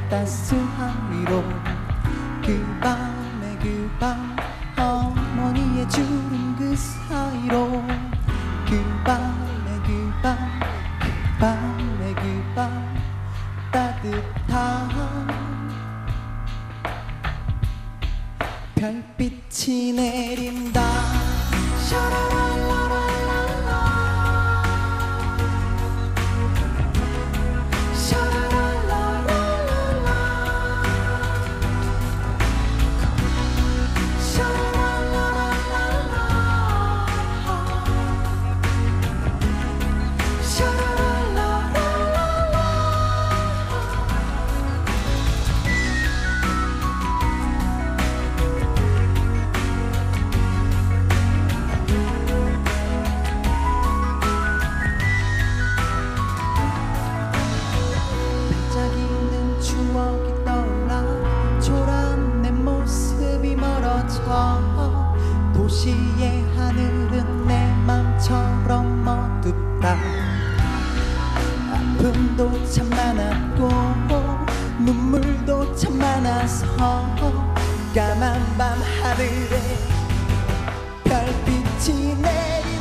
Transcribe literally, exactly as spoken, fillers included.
따스한 위로 그 밤에 그 밤 어머니의 주름 그 사이로 그 밤에 그 밤 그 밤에 그 밤 따뜻한 별빛이 내린다. 샤라랄라랄랄라 샤라랄라랄랄라 샤라랄라랄랄라 샤라랄라랄랄라 반짝이는 추억이 떠올라 초라한 내 모습이 멀어져 도시의 하늘은 내 맘처럼 어둡다. 아픔도 참 많았고 눈물도 참 많아서 까만 밤 하늘에 별빛이 내리